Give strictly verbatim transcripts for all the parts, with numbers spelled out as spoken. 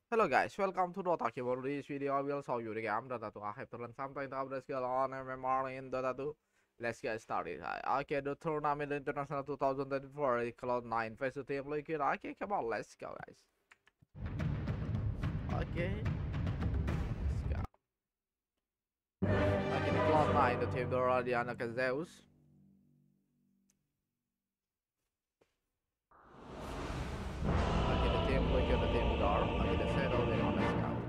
Hello guys, welcome to Dota Kimono. This video I will show you the game Dota two. I have to learn something to upgrade skill on M M R in Dota two. Let's get started. Okay, the tournament international two thousand twenty-four Cloud nine face to team Liquid. Okay, come on, let's go guys. Okay, let's go. Okay, the Cloud nine, the team Dora, Diana, Zeus. Okay, the team Liquid, the team Dora. Okay, the Shadow, the on let's go.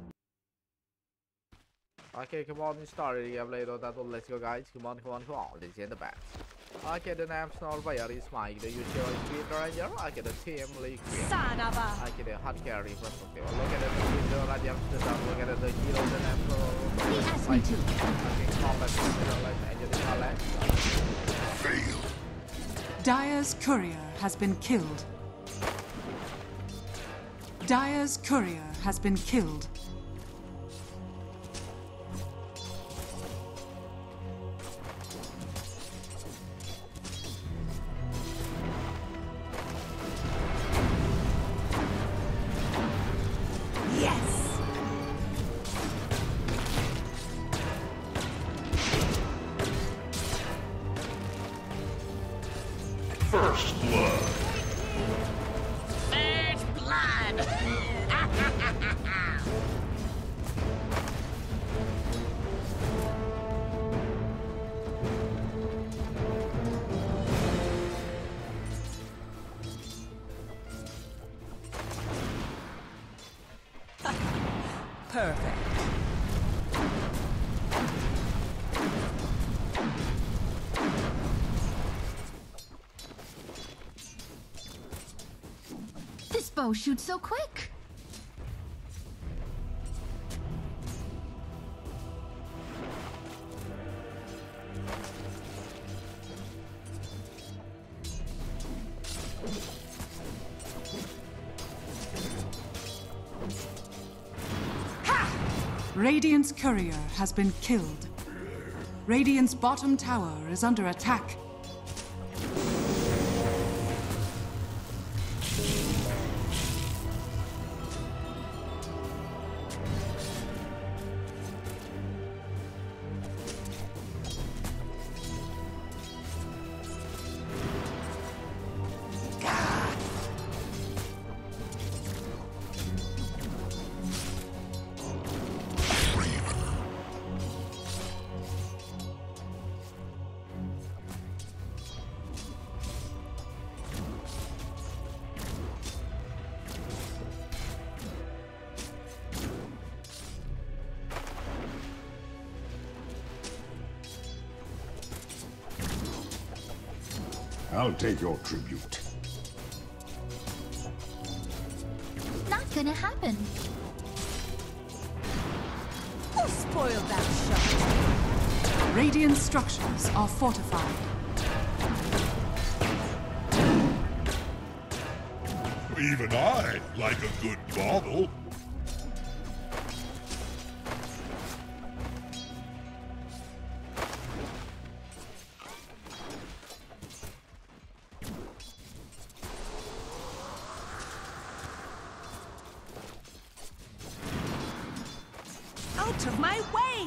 Okay, come on, start the game later. That one, let's go guys. Come on, come on, come on. Let's get the bats. Okay, the name snore player is Mike, the usual speed ranger. Okay, the team Liquid. Okay, the hot carry perspective. Look at the video, Radiant Star. Look at the hero, the name snore. He asked me to. Okay, combat, and the talent. Fail. Dire's courier has been killed. Dire's courier has been killed. First blood. First blood. Perfect. This bow shoots so quick. Radiant's courier has been killed. Radiant's bottom tower is under attack. I'll take your tribute. Not gonna happen. Who spoiled that shot? Radiant structures are fortified. Even I like a good bottle. Out of my way!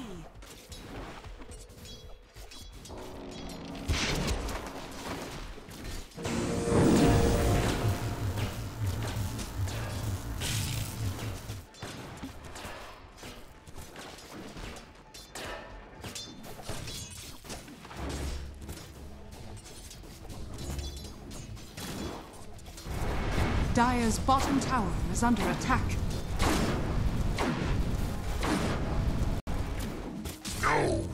Dire's bottom tower is under attack. No.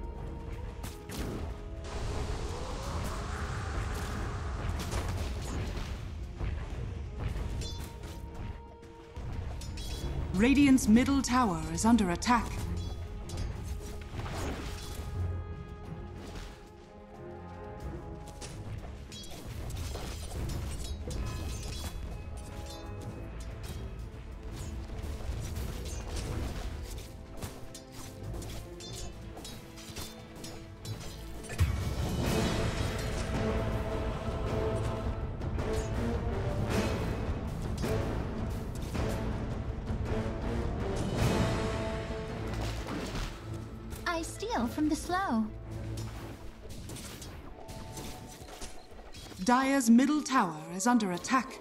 Radiant's middle tower is under attack. I steal from the slow. Dire's middle tower is under attack.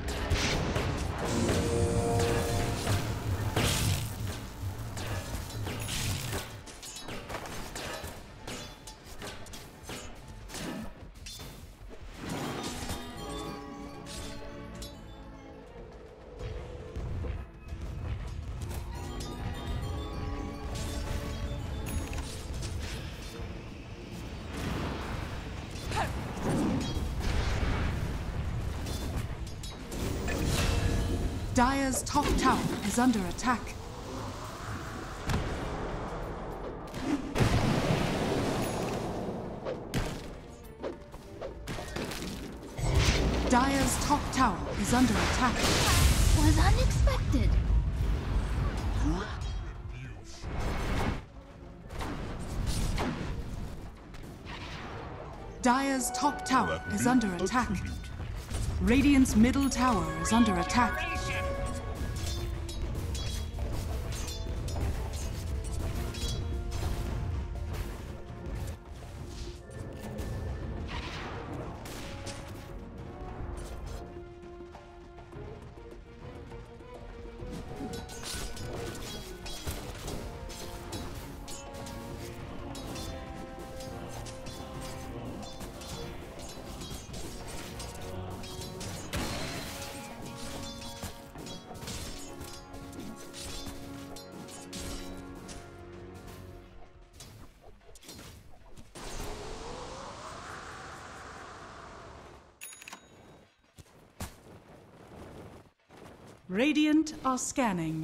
Dire's top tower is under attack. Dire's top tower is under attack. Was unexpected. Dire's top tower is under attack. Radiant's middle tower is under attack. Radiant are scanning.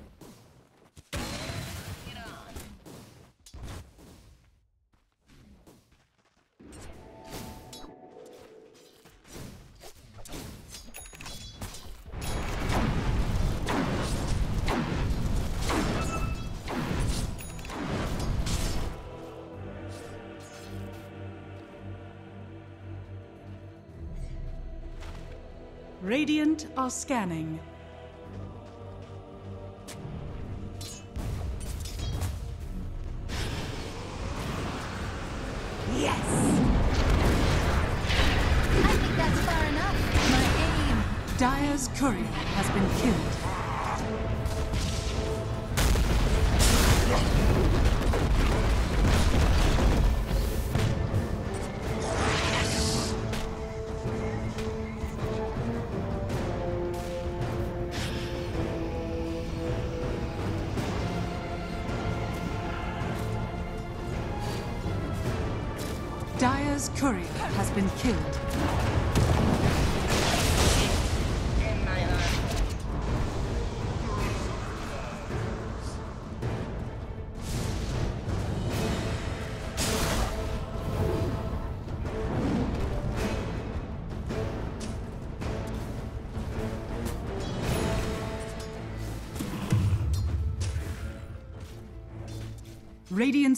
Radiant are scanning. Dire's courier has been killed. Dire's courier has been killed. Radiant's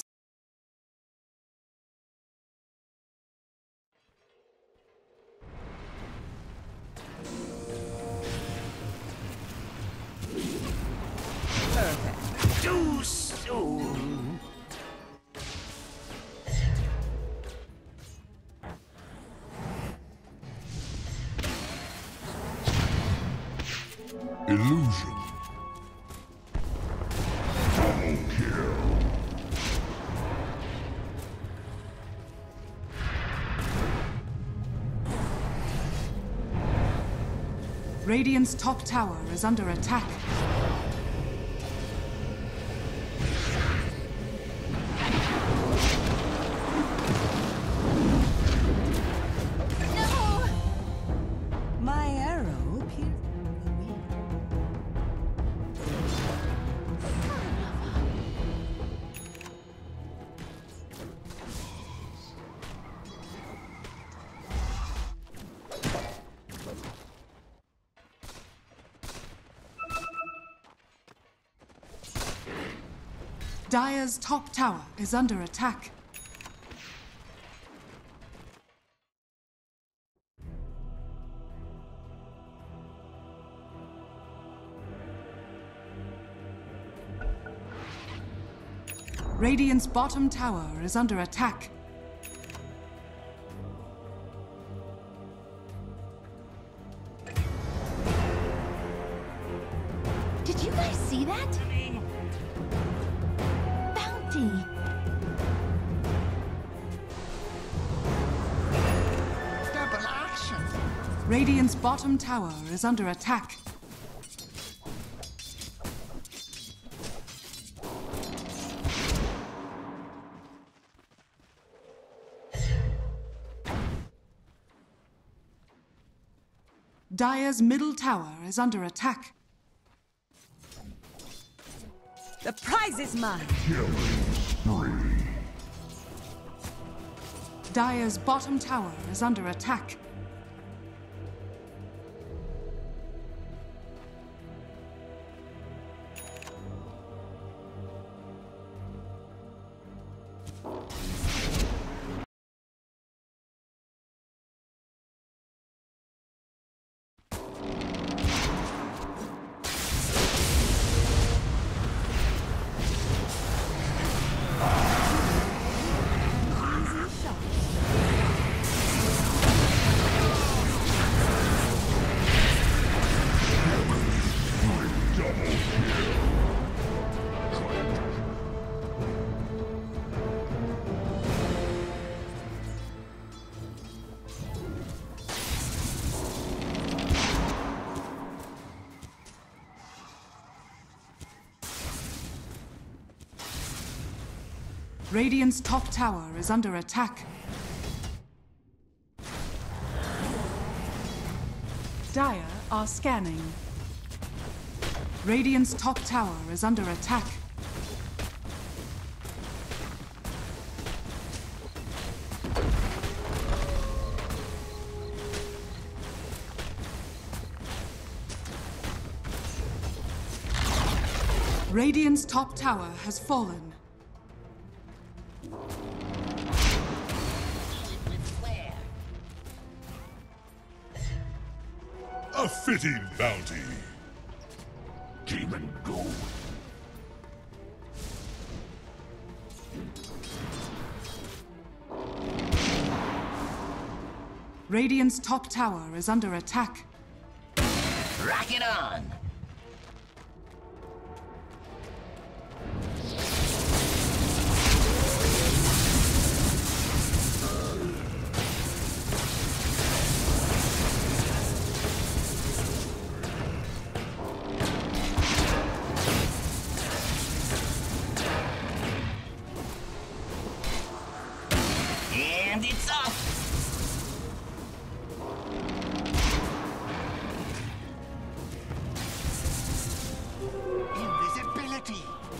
Perfect. Too soon. Illusion. Double kill. Radiant's top tower is under attack. No! My arrow pierced the wheel. Dire's top tower is under attack. Radiant's bottom tower is under attack. Did you guys see that? Bounty. Double action. Radiant's bottom tower is under attack. Dire's middle tower is under attack. The prize is mine. Dire's bottom tower is under attack. Radiant's top tower is under attack. Dire are scanning. Radiant's top tower is under attack. Radiant's top tower has fallen. A fitting bounty. Demon go. Radiant's top tower is under attack. Rock it on. And it's off! Invisibility!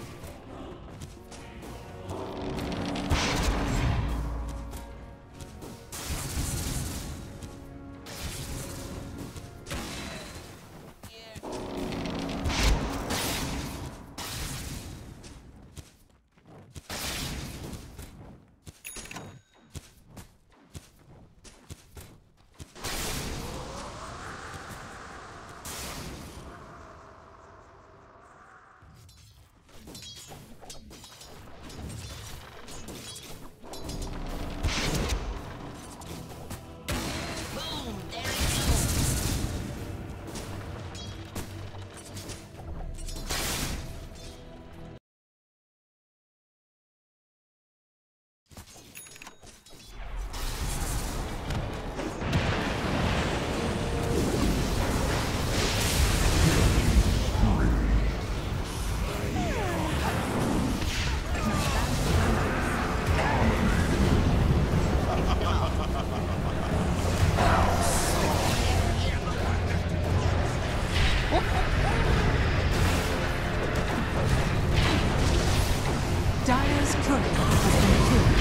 Dire's turret has been killed.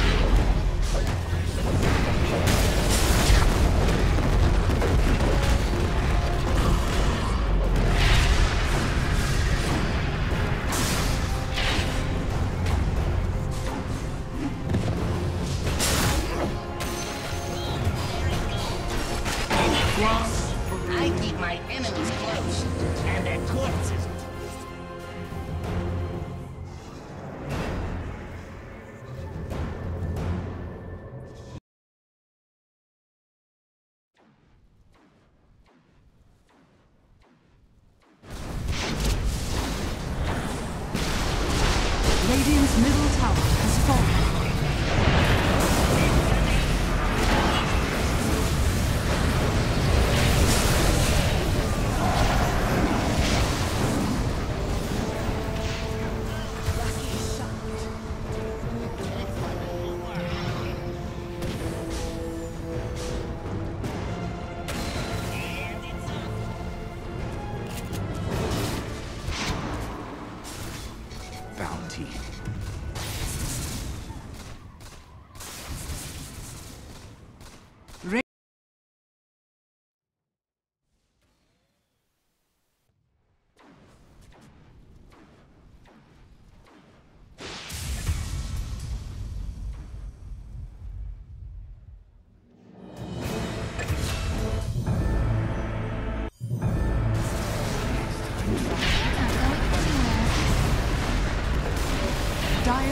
I keep my enemies close, and their corpses.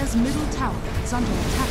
Dire's middle tower is under attack.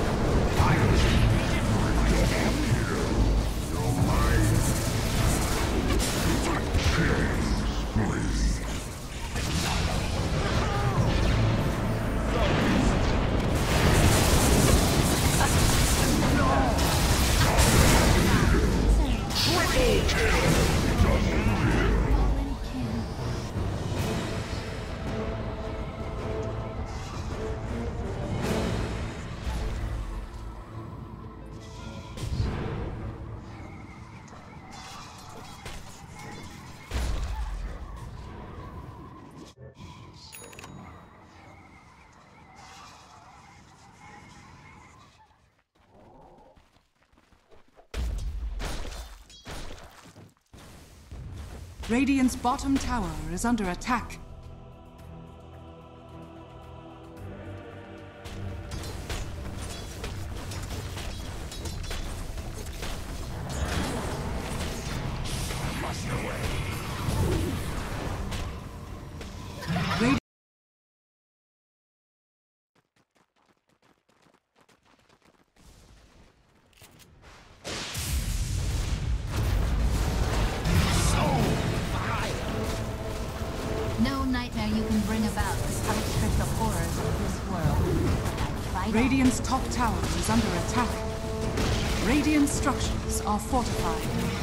Radiant's bottom tower is under attack. Radi- No nightmare you can bring about to outstrip the horrors of this world. Fight Radiant's top tower is under attack. Radiant structures are fortified.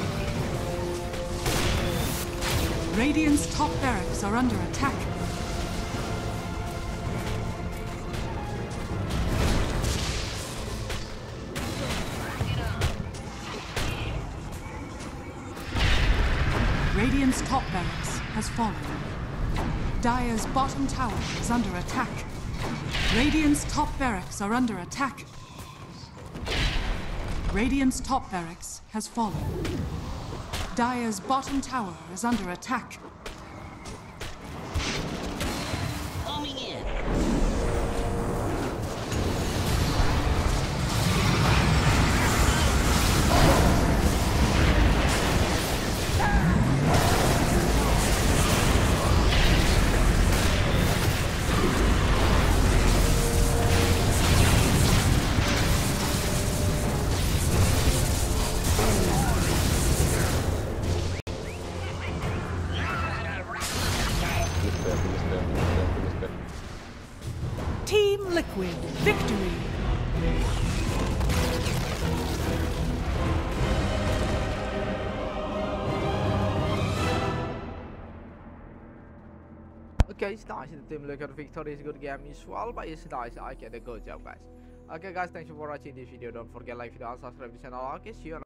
Radiant's top barracks are under attack. Radiant's top barracks has fallen. Dire's bottom tower is under attack. Radiant's top barracks are under attack. Radiant's top barracks has fallen. Dire's bottom tower is under attack. Coming in. Team Liquid victory. Okay, it's nice the team Liquid victory is good game as well, but it's nice. Okay, the good job guys. Okay guys, thanks for watching this video. Don't forget like, video, and subscribe to the channel. Okay, see you.